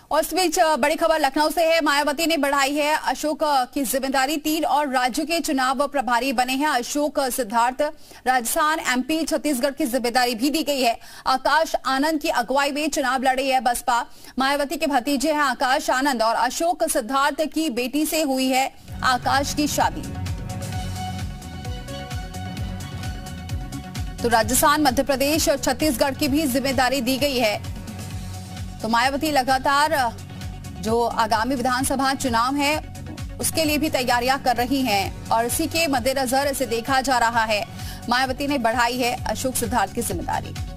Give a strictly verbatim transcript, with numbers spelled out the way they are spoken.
और इस बीच बड़ी खबर लखनऊ से है। मायावती ने बढ़ाई है अशोक की जिम्मेदारी। तीन और राज्यों के चुनाव प्रभारी बने हैं अशोक सिद्धार्थ। राजस्थान, एमपी, छत्तीसगढ़ की जिम्मेदारी भी दी गई है। आकाश आनंद की अगुवाई में चुनाव लड़ी है बसपा। मायावती के भतीजे हैं आकाश आनंद और अशोक सिद्धार्थ की बेटी से हुई है आकाश की शादी। तो राजस्थान, मध्य प्रदेश और छत्तीसगढ़ की भी जिम्मेदारी दी गई है। तो मायावती लगातार जो आगामी विधानसभा चुनाव है उसके लिए भी तैयारियां कर रही हैं और इसी के मद्देनजर इसे देखा जा रहा है। मायावती ने बढ़ाई है अशोक सिद्धार्थ की जिम्मेदारी।